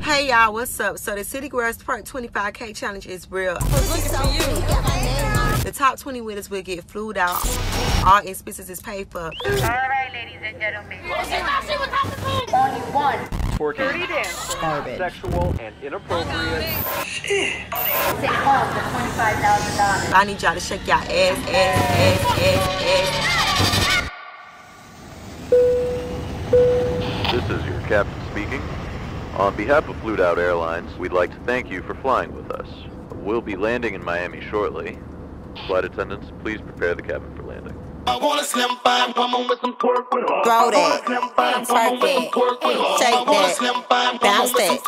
Hey y'all, what's up? So the City Girls Perk 25K challenge is real. The top 20 winners will get flued out. All expenses is paid for. Alright, ladies and gentlemen. Only one. Dirty dance. Garbage. Sexual and inappropriate. Take home the $25,000. I need y'all to shake y'all ass. This is your captain speaking. On behalf of Flued Out Airlines, we'd like to thank you for flying with us. We'll be landing in Miami shortly. Flight attendants, please prepare the cabin for landing. I want a slim fine woman with some pork with her. Throw that. Twerk it. Shake that. Bounce that.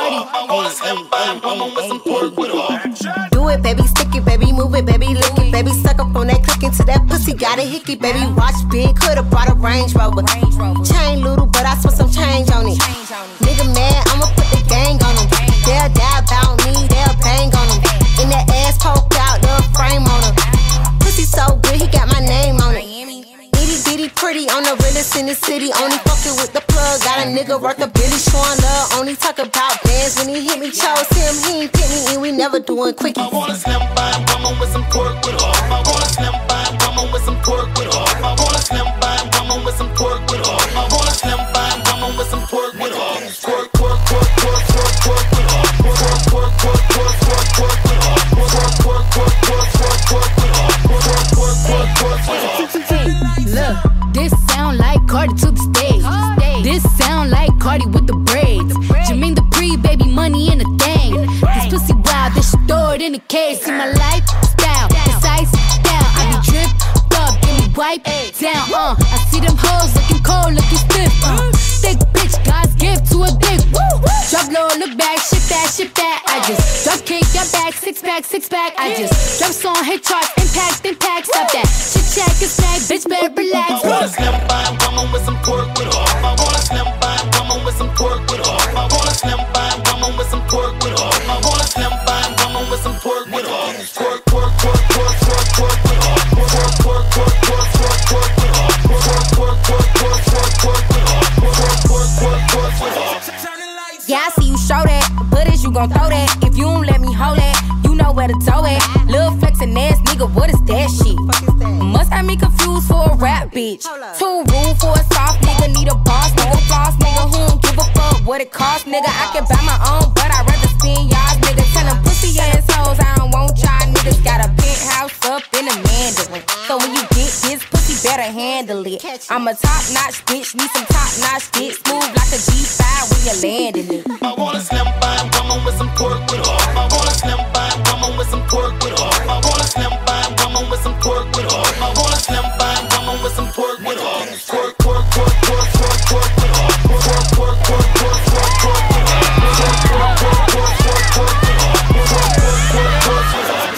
Do it, baby, stick it, baby, move it, baby, lick it, baby, suck up on that click into that pussy, got a hickey, baby, watch big, could've brought a Range Rover. Chain little, but I spent some change on it. Nigga mad, I'ma put the gang on him. They'll die about me, they'll bang on him. In that ass poke out, the frame on him. Pussy so good, he got my name on it. Itty bitty pretty, on the realest in the city. Only fucking with the plug, got a nigga worth a billy. Showing love, only talk about bands. When he hit me, chose him, he ain't pick me, and we never doing quickies. I want a slim fine woman with some pork with her. I want a slim fine woman with some pork with her. I want a slim fine woman with some pork with her. I want a slim fine woman with some pork with her. Pork, pork, pork, pork, pork, pork with her. Pork, pork, pork, pork, pork, pork with her. Pork, pork, pork, pork, pork, pork with her. Pork, pork, pork, pork, pork with her. Look, this sound like Cardi to the stage. This sound like Cardi with the braids. Jermaine Dupri, baby, money in a thing. This pussy wild, this shit stored in a cage. See my lifestyle, it's ice down. I be dripped up, give me wipe down. I see them hoes looking cold, looking stiff. Thick bitch, God's gift to a dick. Drop low, look back, shit that, shit that. I just drop kick, got back, six pack. I just drop song, hit charts, impact, stop that. Shit check, a snack, bitch, better relax. I want a slim fine woman with some pork with her. I want a slim fine woman with some pork with her. I want a slim fine woman with some pork with her. I want a slim fine woman with some pork with her. Pork, pork, pork, pork, pork, pork with her. Pork, pork, pork, pork, pork, pork with her. Pork, pork, pork, pork, pork, pork with her. Pork, pork, pork, pork with her. Yeah, I see you show that, but is you gon' throw that? If you don't let me hold that, you know where to toe it. Lil' flexin' ass nigga, what is that shit? Must have me confused for a rap bitch. Too rude for a soft nigga, need a boss nigga, floss nigga, who don't give a fuck what it cost, nigga. I can buy my own, but I'd rather spend y'all, nigga. Tell them pussy assholes I don't want y'all niggas. Got a penthouse up in a Mandarin, so when you get this pussy, better handle it. I'm a top-notch bitch, need some top-notch dick, smooth like a G5 when you're landing it. I want a slim fine woman with some pork with her. I want a slim fine woman with some pork with her. I want a slim fine woman with some pork with her. I want a slim fine woman with some pork with her. Pork, pork, pork, pork, pork, pork with her. Pork, pork, pork, pork, pork, pork with her. Pork, pork, pork, pork, pork, pork with her. Pork, pork, pork, pork with her.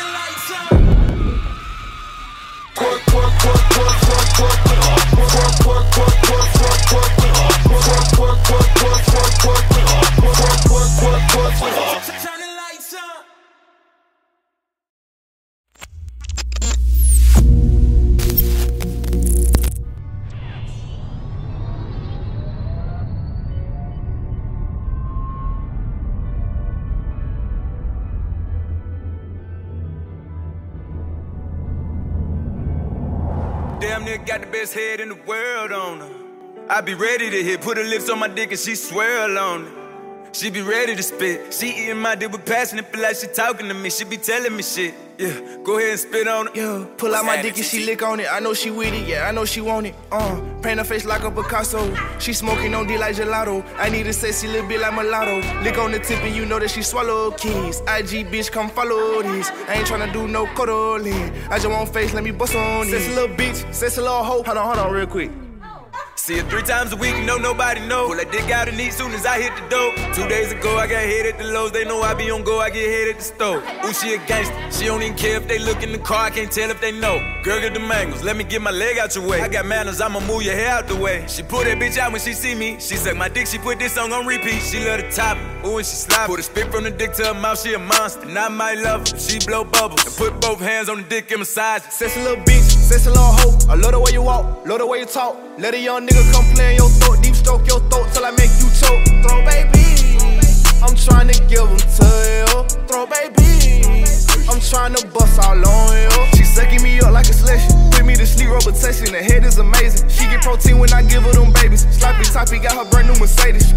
Pork, pork, pork, pork, pork, pork with her. Pork, pork, pork, pork, pork, pork with her. Pork, pork, pork, pork, pork, pork with her. Pork, pork, pork, pork with her. Damn nigga got the best head in the world on her. I be ready to hit, put her lips on my dick and she swirl on it. She be ready to spit. She eating my dick with passion and feel like she talking to me. She be telling me shit. Yeah, go ahead and spit on it. Yeah, pull out my dick and she lick on it. I know she with it, yeah, I know she want it. Paint her face like a Picasso. She smoking on D like gelato. I need a sexy little bit like mulatto. Lick on the tip and you know that she swallow keys. IG bitch, come follow this. I ain't tryna do no cuddling. I just want face, let me bust on it. Sexy little bitch, sexy little hoe. Hold on real quick. See her 3 times a week, no nobody know. Pull that dick out and eat soon as I hit the door. 2 days ago, I got hit at the Lowe's. They know I be on go, I get hit at the store. Ooh, she a gangster. She don't even care if they look in the car. I can't tell if they know. Girl, get the mangoes. Let me get my leg out your way. I got manners, I'ma move your hair out the way. She pull that bitch out when she see me. She suck my dick, she put this song on repeat. She love the top, ooh, and she slide. Put a spit from the dick to her mouth, she a monster. And I might love her if she blow bubbles. And put both hands on the dick and massage it. Sexy little bitch, sexy little hoe. I love the way you walk, love the way you talk. Let a young nigga come play in your throat, deep stroke your throat till I make you choke. Throw baby. I'm trying to give them to you. Throw babies, I'm trying to bust all on you. She sucking me up like a selection. Put me to sleep, robotation. The head is amazing. She get protein when I give her them babies. Sloppy toppy got her brand new Mercedes.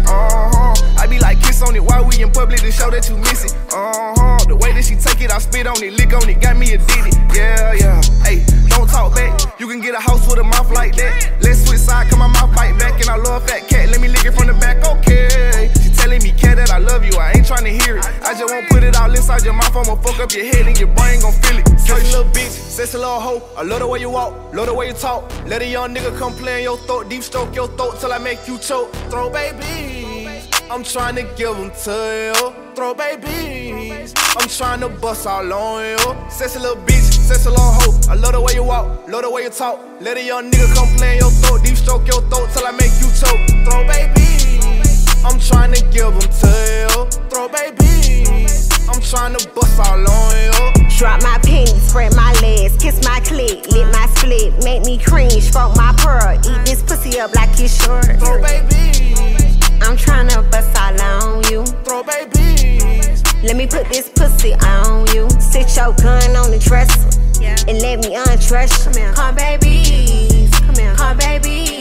I be like kiss on it while we in public to show that you miss it. The way that she take it, I spit on it, lick on it, got me addicted. Yeah, yeah. Hey, don't talk back. You can get a house with a mouth like that. Let's switch side, come my mouth bite back, and I love fat cat. Let me lick it from the back, okay. She telling me, cat, that I love you. I ain't trying to hear it. I just won't put it all inside your mouth. I'ma fuck up your head and your brain gon' feel it. Sexy little bitch, sexy little hoe. I love the way you walk, love the way you talk. Let a young nigga come play in your throat, deep stroke your throat till I make you choke. Throw babies, I'm trying to give them to you. Throw babies, I'm trying to bust all on you. Sexy little bitch, sexy little hoe. I love the way you walk, love the way you talk. Let a young nigga come play in your throat, deep stroke your throat till I make you choke. Throw babies, I'm trying to give them to you. Throw babies, I'm trying to bust all on you. Drop my panties, spread my legs, kiss my clit, lit my split, make me cream, stroke my pearl, eat this pussy up like it's short. Throw babies, I'm trying to bust all on you. Throw babies, let me put this pussy on you. Sit your gun on the dresser, and let me undress you. Come babies, come baby.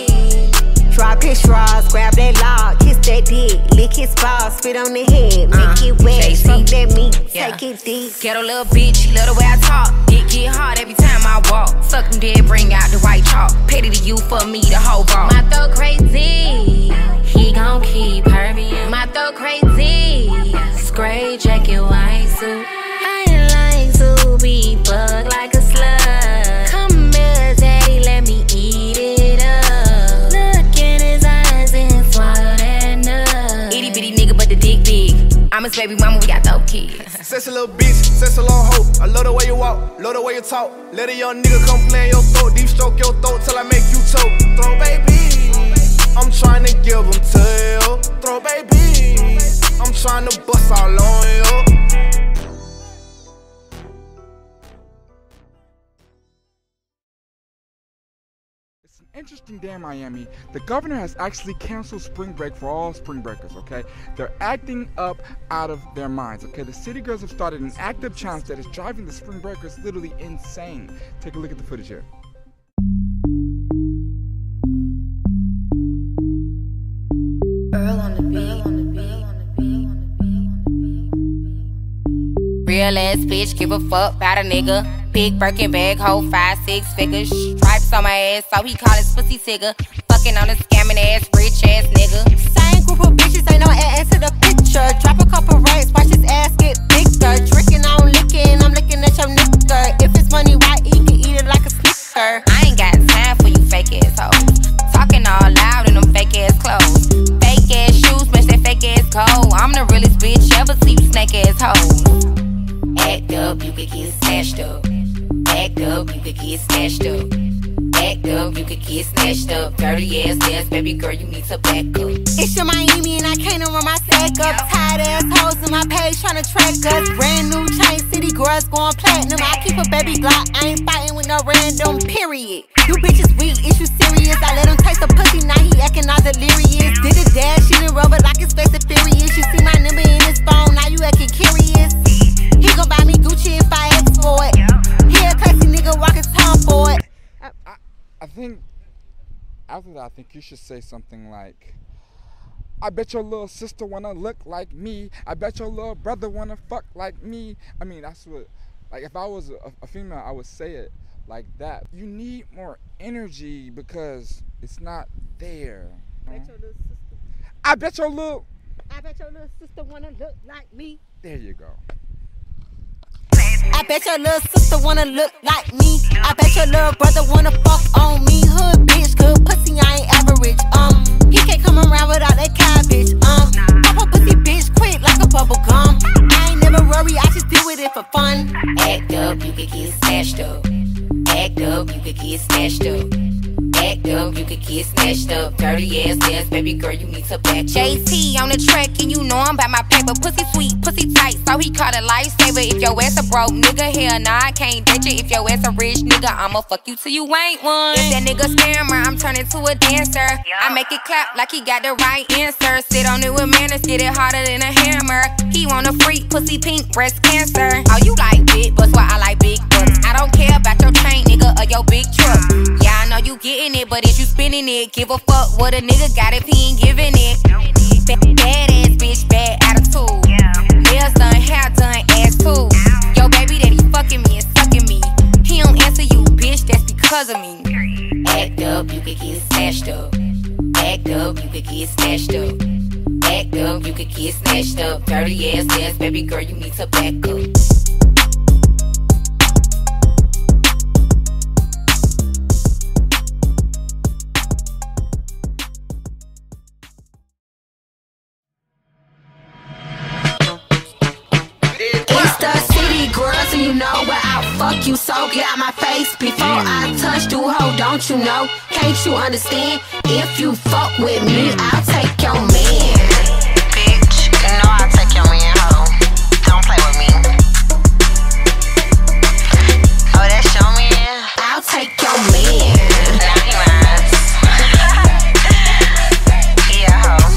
Drop his straws, grab that log, kiss that dick, lick his balls, spit on the head, make it wet, fuck that meat, take it deep. Ghetto little bitch, she love the way I talk. Dick get hard every time I walk. Suck them dead, bring out the white chalk. Petty to you for me, the whole ball. My throat crazy, he gon' keep hurting. My throat crazy, gray jacket, white suit. I like to be bugged like a slug. Come here, daddy, let me eat it up. Look in his eyes and swallow that nut. Itty bitty nigga, but the dick big. I'm his baby mama, we got dope kids. Sexy little bitch, sexy little hoe. I love the way you walk, love the way you talk. Let a young nigga come play in your throat, deep stroke your throat till I make you choke. Throw babies, I'm trying to give them to you. Throw babies, I'm trying to bust all on you. It's an interesting day in Miami. The governor has actually canceled spring break for all spring breakers, okay? They're acting up out of their minds, okay? The city girls have started an active challenge that is driving the spring breakers literally insane. Take a look at the footage here. Earl on the beat. Real ass bitch, give a fuck about a nigga. Big Birkin bag, hold 5-6 figures. Stripes on my ass, so he call his pussy tigger. Fucking on a scamming ass, rich ass nigga. Same group of bitches, ain't no ass to the picture. Drop a couple racks, watch his ass get bigger. Drinking on licking, I'm looking at your nigga. If it's money right, he can eat it like a snicker. I ain't got time for you fake ass hoes. Talking all loud in them fake ass clothes. Fake ass shoes, match that fake ass coat. I'm the realest bitch ever see you snake ass hoes. Act up, you could get snatched up. Act up, you could get snatched up. Act up, you could get snatched up. Dirty ass dance, baby girl, you need to back up. It's your Miami and I can't run my sack up. Tired ass hoes in my page tryna track us. Brand new chain, city girls going platinum. I keep a baby Glock, I ain't fighting with no random, period. You bitches weak, is you serious? I let him taste the pussy, now he acting all delirious. Did a dash, she didn't rubber like his face is furious. You see my number in his phone, now you acting curious. He gon' buy me Gucci if I ask for it. He a classy nigga, walk his tongue for it. I think, after that, I think you should say something like, I bet your little sister wanna look like me. I bet your little brother wanna fuck like me. I mean, that's what, like, if I was a female, I would say it like that. You need more energy because it's not there. I bet your little sister wanna look like me. There you go. I bet your little sister wanna look like me. I bet your little brother wanna fuck on me. Hood bitch, good pussy, I ain't average. He can't come around without that cabbage. Pop a pussy bitch quick like a bubble gum. I ain't never worry, I just deal with it for fun. Act up, you could get snatched up. Act up, you could get snatched up. Act up, you could get snatched up. Dirty ass dance, baby girl, you need to back up. JT on the track, and you know I'm about my paper. Pussy sweet, pussy tight. so he called a lifesaver. If your ass a broke nigga, hell nah, I can't date you. If your ass a rich nigga, I'ma fuck you till you ain't one. If that nigga scammer, I'm turning to a dancer. I make it clap like he got the right answer. Sit on it with manners, get it harder than a hammer. He want a freak, pussy pink, breast cancer. Oh, you like big butts, why I like big butts. I don't care about your chain, nigga, or your big truck. Yeah, I know you getting it, but if you spinning it, give a fuck what a nigga got if he ain't giving it. Bad ass bitch, bad attitude. Nails done, hair done, ass too. Yo, baby daddy fucking me and sucking me. He don't answer you, bitch, that's because of me. Act up, you could get snatched up. Act up, you could get snatched up. Act up, you could get snatched up. Dirty ass ass, baby girl, you need to back up. So you know where I'll fuck you, so get out my face before I touch you, ho, don't you know? Can't you understand? If you fuck with me, I'll take your man. Bitch, you know I'll take your man, ho. Don't play with me. Oh, that's your man? I'll take your man. Now he mine. Yeah, ho.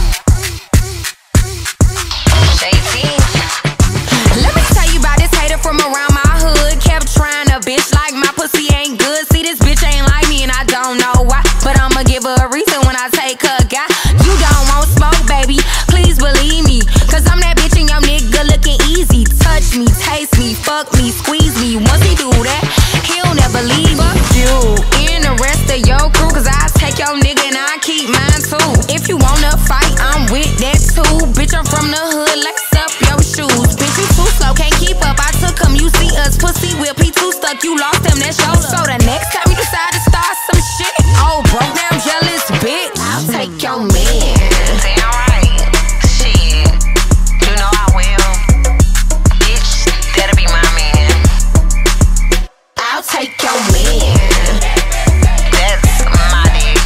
JT. Let me tell you about this hater from around my hood. Kept trying a bitch like my pussy ain't good. See, this bitch ain't like me and I don't know why, but I'ma give her a reason when I take her guy. You don't want smoke, baby, please believe me, cause I'm that bitch and your nigga looking easy. Touch me, taste me, fuck me, squeeze me. Once he do that, he'll never leave. Fuck you and the rest of your crew, cause I take your nigga and I keep mine too. If you wanna fight, I'm with that too. Bitch, I'm from the hood, like up your shoes. Bitch, you too slow, can't keep up. I took him, you see us, pussy whip, he too stuck, you lost him, that's your love. So the next time you decide to start some shit, oh, broke down, jealous bitch, I'll take your man. Damn right. Shit. You know I will. Bitch, that'll be my man. I'll take your man. That's my dick.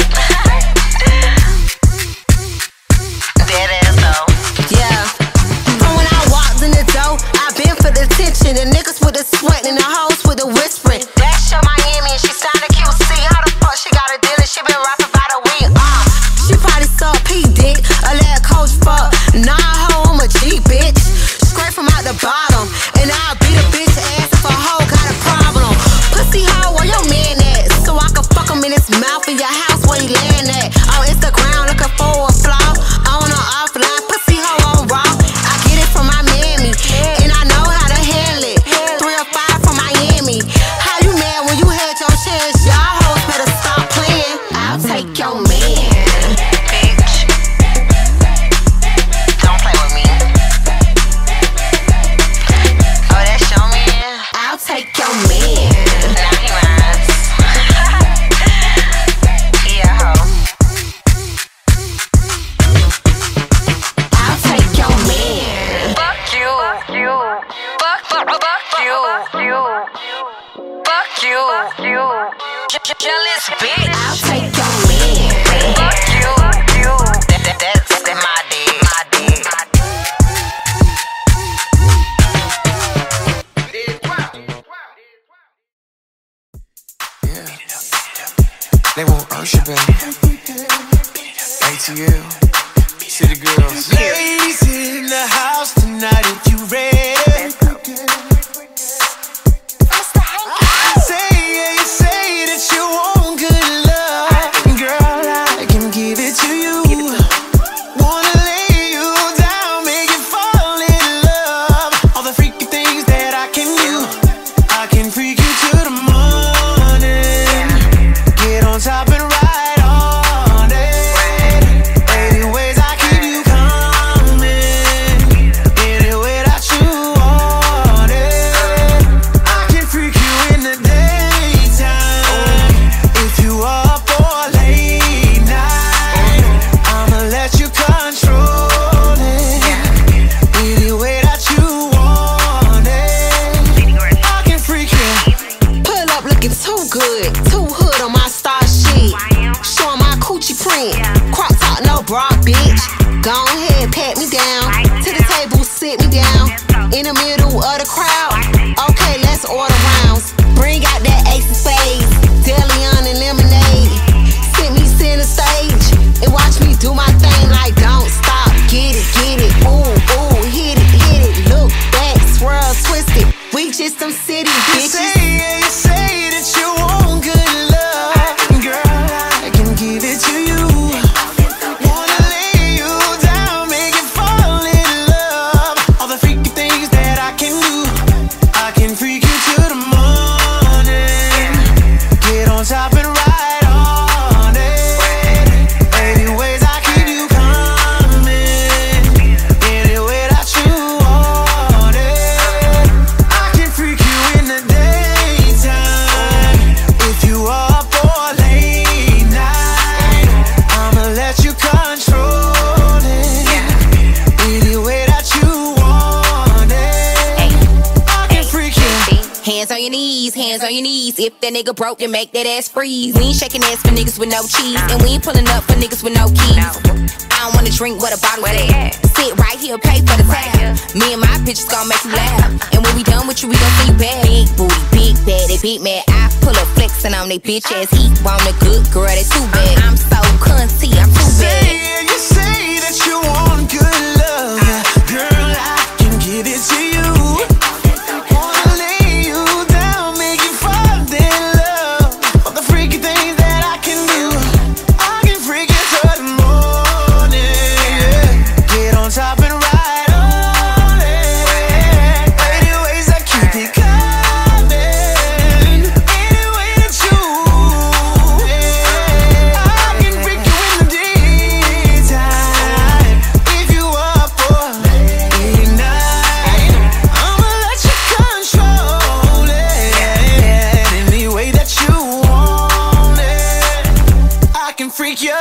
That ass though. Yeah. From when I walked in the door, I've been for the attention. The niggas with the sweat and the hoes with the whispering. That's your Miami and she sounded cute. See how the fuck she got a deal and she been rapping by the week. She probably saw P dick, a let coach fuck. Nah, ho, I'm a G bitch. Straight from out the bottom, and I'll beat a bitch ass if a hoe got a problem. Pussy hoe, where your man at? So I can fuck him in his mouth in your house where he land at. On Instagram looking for a flaw. On or offline, pussy hoe on raw. I get it from my mammy, and I know how to handle it. 3 or 5 from Miami. How you mad when you had your chance? Y'all hoes better stop playing. I'll take your man. Bitch. Don't play with me. Oh, that's your man? I'll take your man. Now he mine. Yeah, ho. I'll take your man. Fuck you. Fuck you. Fuck you. Jealous bitch. I'll take your man. Fuck you. That's my dick. My dick. They want Usher, baby. ATL, City Girls. Ladies in the house tonight if you ready. Say that you want good love. Girl, I can give it to you. Wanna lay you down, make you fall in love. All the freaky things that I can do. I can freak you to the morning. Get on top and ride on it. 80 ways I keep you calm. in the middle of the crowd. Okay, let's order rounds. Bring out that ace of spades, Deleon and lemonade. Sit me center stage and watch me do my thing like don't stop. Get it, ooh, ooh, hit it, look back, swirl, twist it. We just some city bitches. You say that you want good love, girl, I can give it to you. Wanna lay you down, make you fall in love. All the freaky things that I can do, I can freak you to the morning. Get on top and ride on it. Any ways I keep you coming, any way that you want it. I can freak you in the daytime. If you up for a late night, I'ma let you control it. Any way that you want it, I can freak you. Hands on your knees, hands on your knees. If that nigga broke, then make that ass freeze. We ain't shaking ass for niggas with no cheese, and we ain't pulling up for niggas with no keys. I don't wanna drink what a bottle's at. Sit right here, pay for the tab. Me and my bitches gon' make you laugh, and when we done with you, we gon' see you back. Big booty, big bad, they big mad. I pull up flexing on they bitch ass. He want a good girl, they too bad. I'm so cunty, I'm too bad. You say that you want good love, girl, I can give it to you. Wanna lay you down, make you fall in love. All the freaky things that I can do, I can freak you till the morning. Get on top and ride on it. Any ways I keep it coming, any way that you want. I can freak you in the daytime. If you up for a late night, I'ma let you control it. Any way that you want it, I can freak you.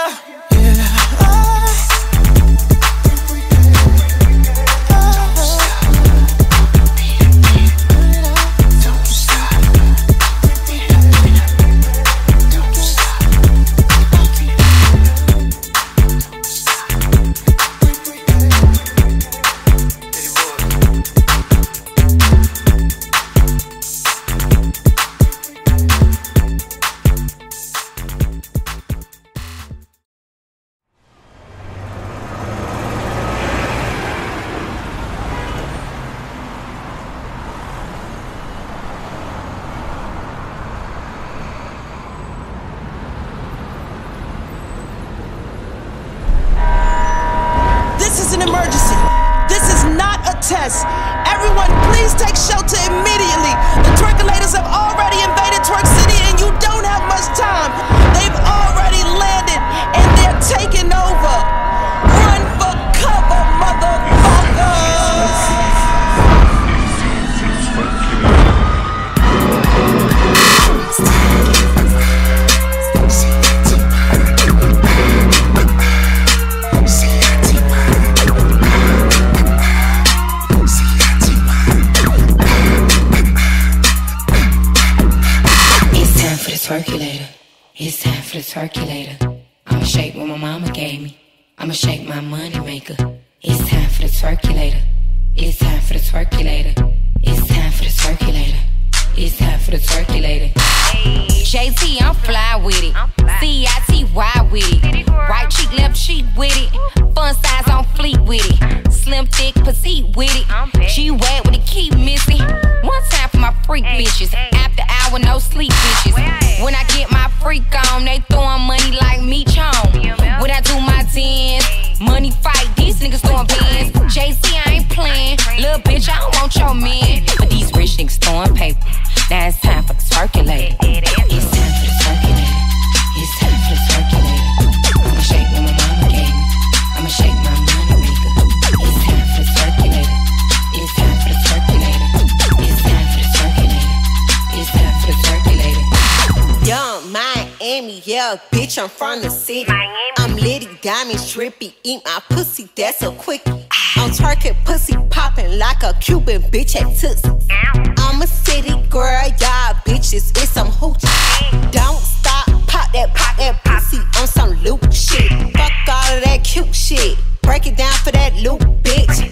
This is an emergency. This is not a test. Everyone, please take shelter immediately. The twerkulators have already invaded Twerk City and you don't have much time. They've already landed and they're taking over. Run for cover, motherfuckers. Circulator. It's time for the circulator. I'ma shake what my mama gave me. I'ma shake my money maker. It's time for the circulator. It's time for the circulator. It's time for the circulator. It's time for the circulator. JT, I'm fly with it. CITY with it. Right cheek, left cheek with it. Fun size on fleet with it. Slim, thick, petite with it. G-Wag with the key missing. One time for my freak bitches. After hour, no sleep bitches. When I get my freak on, they throwing money like me home. When I do my dance, money fight, these niggas throwing bands. JC, I ain't playing. Little bitch, I don't want your man. But these rich niggas throwing paper. Now it's time for the circulator. It's time for the circulator. It's time for the circulator. I'ma shake what my mama gave me. I'ma shake my money maker. It's time for the circulator. It's time for the circulator. It's time for the circulator. It's time for the circulator. Young Miami, yeah, bitch, I'm from the city. I'm litty, diamonds, trippy, eat my pussy, that's a quickie. I'm twerking, pussy popping like a Cuban bitch at Tootsie. I'm a city girl, y'all bitches, it's some hoochie. Don't stop, pop that pussy on some loop shit. Fuck all of that cute shit, break it down for that loop, bitch.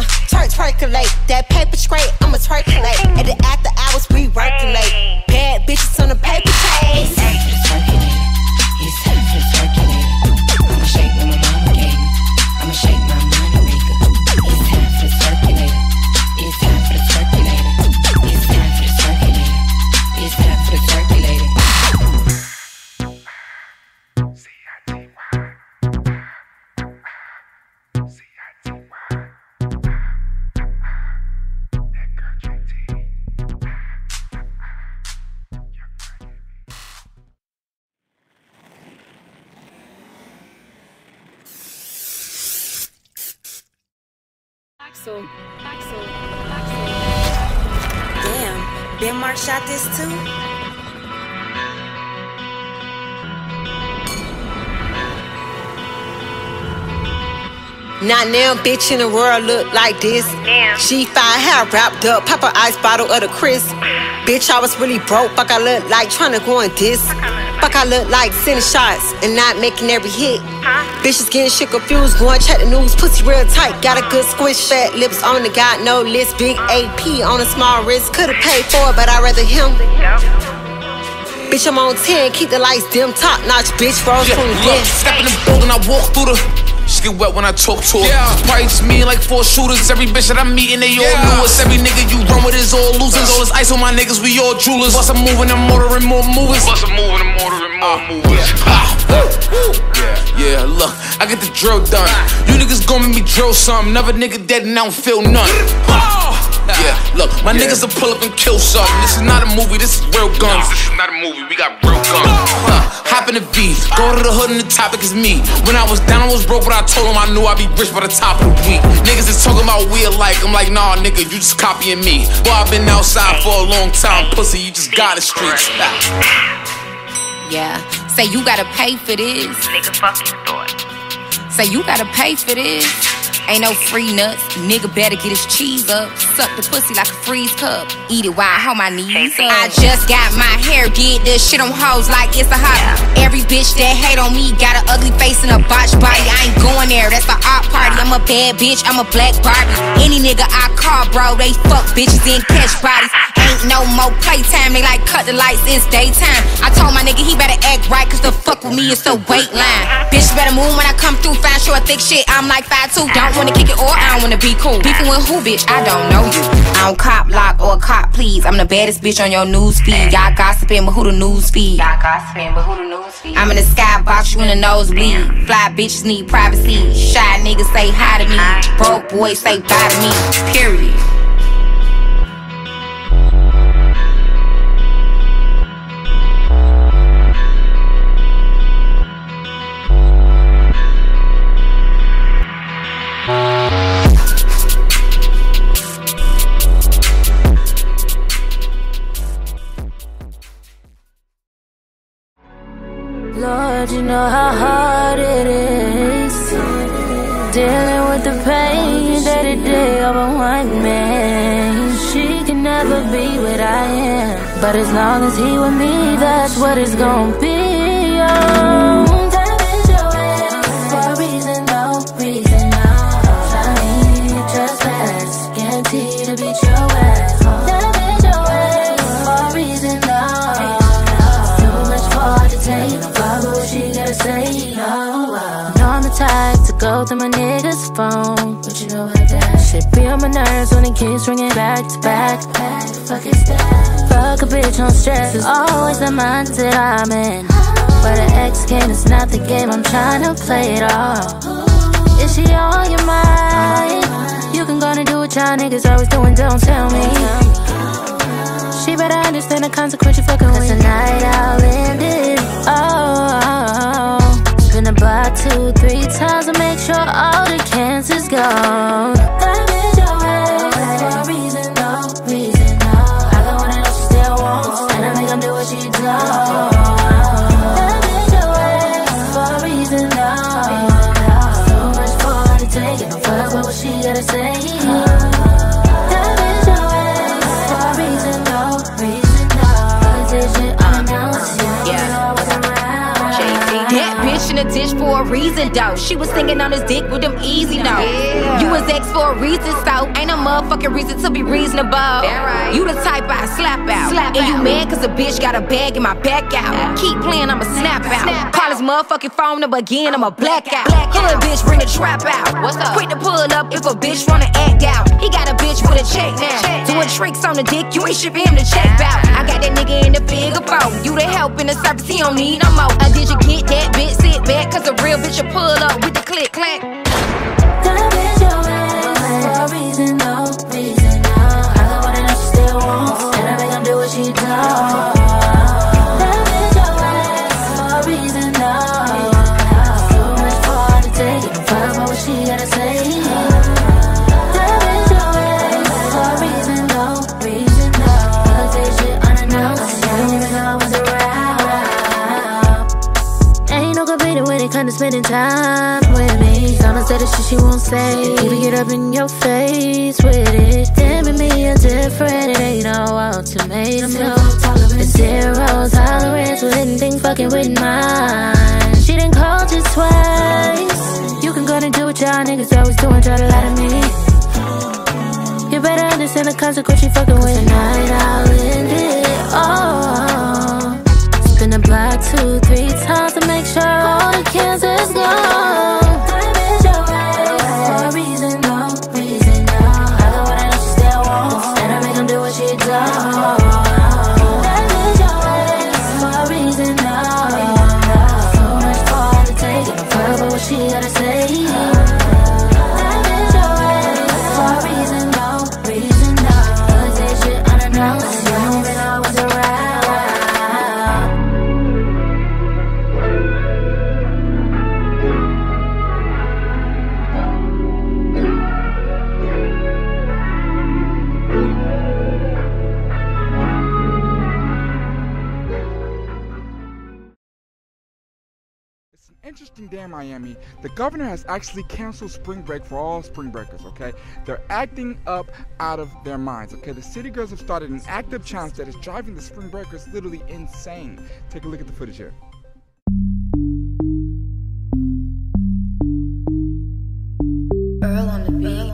Percolate. That paper straight, I'ma circulate. At the after hours, we working late. Bad bitches on the paper chase. It's time for the circulator. It's time for the circulator. I'ma shake what my mama gave me. I'ma shake my money maker. It's time for the circulator. It's time for the circulator. It's time for the circulator. It's time for the circulator. Damn, Ben Mark shot this too? Not now, bitch in the world look like this. She fine hair wrapped up, pop an ice bottle of the crisp. Bitch, I was really broke, fuck I look like tryna go on this. Fuck I look like sending shots and not making every hit. Bitches getting shit confused, going check the news, pussy real tight. Got a good squish, fat lips on the got no list. Big AP on a small wrist, could've paid for it, but I'd rather him. Bitch, I'm on 10, keep the lights dim, top notch, bitch, rose from the dead. Step in the building, I walk through the. She get wet when I talk to her. Probably just me and like 4 shooters. Every bitch that I'm meeting, they all knew us. Every nigga you run with is all losers. All this ice on my niggas, we all jewelers. Bust a moving and motoring more movers. Bust a moving and motoring more movers. Yeah, look, I get the drill done. You niggas gon' make me drill something. Never nigga dead and I don't feel none. Yeah, look, my niggas will pull up and kill something. This is not a movie, this is real guns. This is not a movie, we got real guns. Hop in the V, go to the hood and the topic is me. When I was down, I was broke, but I told him I knew I'd be rich by the top of the week. Niggas is talking about we alike. I'm like, nah, nigga, you just copying me. Boy, I've been outside for a long time, pussy, you just got the streets. Yeah, say you gotta pay for this. Nigga fucking thought. Say you gotta pay for this. Ain't no free nuts. Nigga better get his cheese up. Suck the pussy like a freeze cup. Eat it while I hold my knees up. I just got my hair did. This shit on hoes like it's a hobby. Every bitch that hate on me got an ugly face and a botched body. I ain't going there, that's the art party. I'm a bad bitch, I'm a black Barbie. Any nigga I call, bro, they fuck bitches and catch bodies. Ain't no more playtime, they like cut the lights, it's daytime. I told my nigga he better act right, cause the fuck with me is the wait line. Bitch better move when I come through, fine, short, thick shit, I'm like 5'2". Don't wanna kick it or I don't wanna be cool. Beefing with who, bitch? I don't know you. I don't cop lock or cop please. I'm the baddest bitch on your news feed. Y'all gossiping, but who the news feed? Y'all gossiping, but who the news feed? I'm in the skybox, you in the nosebleed. Fly bitches need privacy. Shy niggas say hi to me. Broke boys say bye to me. Period. Lord, you know how hard it is dealing with the pain day to day of a white man. She can never be what I am, but as long as he with me, that's what it's gonna be. Oh, damage your ass for a reason, no reason, no. Trying just less, guaranteed to beat your ass. Damage your ass for a reason, no. Too much for to take. She gotta say, oh, wow. You know I'm the type to go through my nigga's phone. But you know about that shit be on my nerves when it keeps ringing back to back. What the fuck is that? Fuck a bitch on stress is always the mindset I'm in. But an ex game is not the game, I'm trying to play it all. Is she on your mind? You can go and do what y'all niggas always doing, don't tell me. She better understand the consequence you fucking with. Cause tonight I'll end it. Oh, spin the block 2-3 times to make sure all the cancer's gone. Damage your ass for a reason, no reason, no. I got one and she still wants, and I make them do what she does. Damage your ass for a reason, no. So much for her to take, and fuck what she gotta say. That bitch in the dish for for a reason, though. She was singing on his dick with them easy notes. You was ex for a reason, so ain't no motherfucking reason to be reasonable. Right. You the type I slap out. And you mad cause a bitch got a bag in my back out. Keep playing, I'ma snap out. Call his motherfucking phone number again, I'ma black out. Hood bitch, bring the trap out. What's up? Quick to pull up if a bitch wanna act out. He got a bitch with a check now. Doing tricks on the dick, you ain't shipping him to check out. I got that nigga in the figure four. You the help in the service, he don't need no more. Did you get that bitch? Sit back, cause a real bitch will pull up with the click clack. That bitch your ass for a reason, no reason, no. I got what I know she still wants, and I make her do what she does. That bitch your ass for a reason, no. So much for her to take, and fuck about what she gotta say. That bitch your ass for a reason, no reason, no. I can say shit unannounced, I don't even know I was around. Ain't no competing when it comes to spending time with me. I'ma say the shit she won't say, even get up in your face with it. Damn, and me are different, it ain't no ultimatum, no. The zero tolerance with anything fucking with mine. She done called you twice. You can go and do what y'all niggas always doing, try to lie to me. You better understand the consequence you fucking with. Tonight I'll end it all. Spin the block 2-3 times to make sure all the cancer's gone. Interesting day in Miami. The governor has actually canceled spring break for all spring breakers, okay? They're acting up out of their minds, okay? The city girls have started an active challenge that is driving the spring breakers literally insane. Take a look at the footage here. Earl on the beat.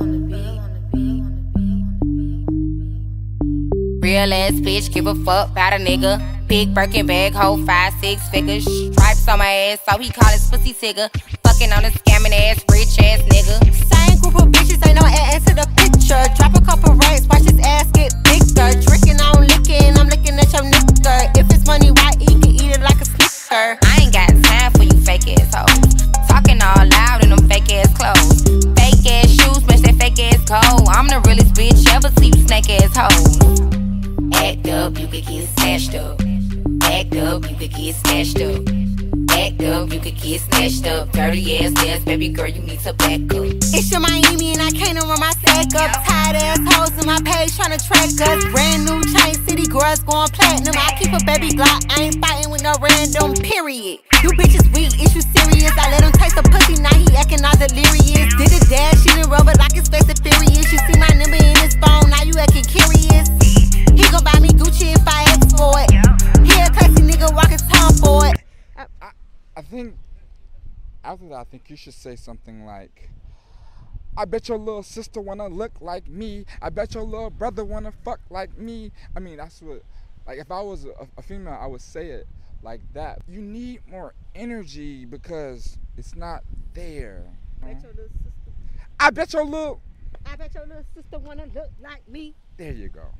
Real ass bitch, give a fuck about a nigga. Big Birkin bag, hold 5-6 figures. Stripes on my ass, so he call his pussy tigger. Fucking on a scamming ass, rich ass nigga. Same group of bitches, ain't no ass to the picture. Drop a couple racks, watch his ass get bigger. Drinking on licking, I'm looking at your nigga. If it's money right, he can eat it like a snicker. I ain't got time for you fake ass hoes. Talking all loud in them fake ass clothes. Fake ass shoes, match that fake ass coat. I'm the realest bitch ever, see you snake ass hoes. Act up, you could get snatched up. Act up, you could get snatched up. Act up, you could get snatched up. Dirty ass dance, baby girl, you need to back up. It's your Miami and I can't run my sack up. Tired ass hoes in my page tryna track us. Brand new chain city girls going platinum. I keep a baby Glock, I ain't fighting with no random, period. You bitches weak, is you serious? I let him taste the pussy, now he acting all delirious. Did a dash, she done rubber like his face is furious. You see my number in his phone, now you acting curious. He gon' buy me Gucci if I ask for it. He a classy nigga, walk his tongue for it. I think, after that, I think you should say something like, I bet your little sister wanna look like me. I bet your little brother wanna fuck like me. I mean, that's what, like, if I was a female, I would say it like that. You need more energy because it's not there. I bet your little sister wanna look like me. There you go.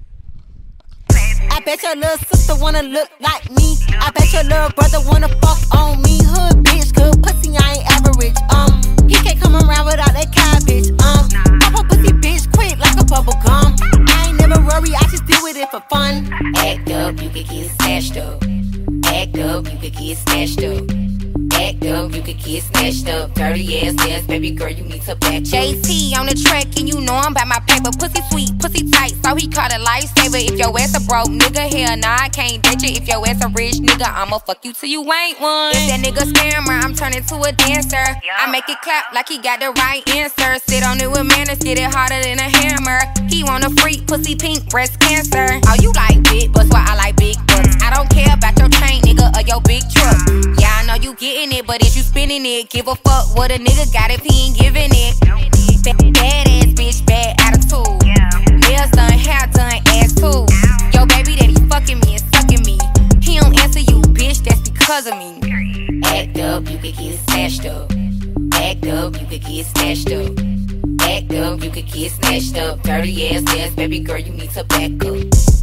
I bet your little sister wanna look like me. I bet your little brother wanna fuck on me. Hood bitch, good pussy, I ain't average. He can't come around without that cabbage. Pop a pussy bitch quick like a bubble gum. I ain't never worry, I just deal with it for fun. Act up, you could get snatched up. Act up, you could get snatched up. Act up, you could get snatched up. Dirty ass dance, baby girl, you need to back up. JT on the track, and you know I'm about my paper. Pussy sweet, pussy tight, so he called a lifesaver. If your ass a broke nigga, hell nah, I can't date you. If your ass a rich nigga, I'ma fuck you till you ain't one. If that nigga scammer, I'm turning to a dancer. I make it clap like he got the right answer. Sit on it with manners, get it harder than a hammer. He want a freak, pussy pink, breast cancer. Oh, you like big butts, well I like big butts. I don't care about your chain, nigga, or your big truck. Yeah, I know you getting it, but it's bitch, you spinning it. Give a fuck what a nigga got if he ain't giving it. Bad ass bitch, bad attitude. Nails done, hair done, ass too. Yo, baby daddy fucking me and sucking me. He don't answer you, bitch, that's because of me. Act up, you could get snatched up. Act up, you could get snatched up. Act up, you could get snatched up. Dirty ass, baby girl, you need to back up.